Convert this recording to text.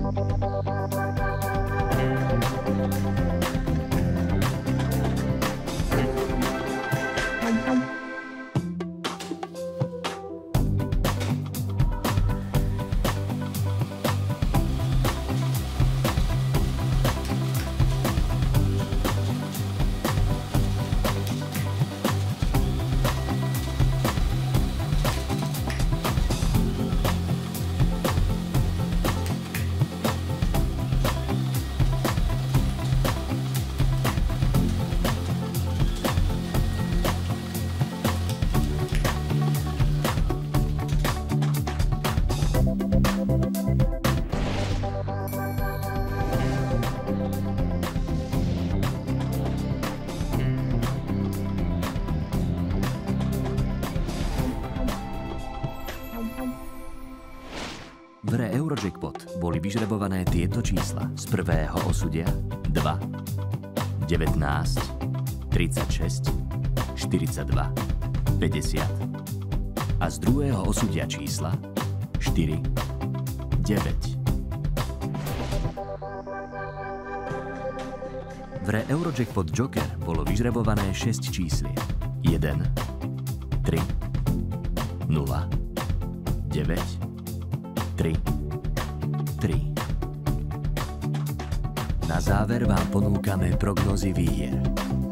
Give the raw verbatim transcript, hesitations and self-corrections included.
V hre Eurojackpot boli vyžrebované tieto čísla. Z prvého osudia dva, devätnásť, tridsaťšesť, štyridsaťdva, päťdesiat a z druhého osudia čísla štyri, deväť. V hre Eurojackpot Joker bolo vyžrebované šesť čísliek. jeden, tri, nula, deväť, tri, tri. Na záver vám ponúkame prognózy výhier.